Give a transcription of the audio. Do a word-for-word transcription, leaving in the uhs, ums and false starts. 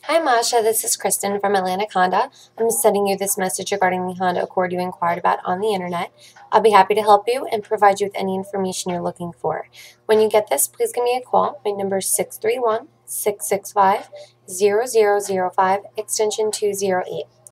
Hi Masha, this is Kristen from Atlantic Honda. I'm sending you this message regarding the Honda Accord you inquired about on the internet. I'll be happy to help you and provide you with any information you're looking for. When you get this, please give me a call. My number is six three one, six six five, zero zero zero five, extension two zero eight.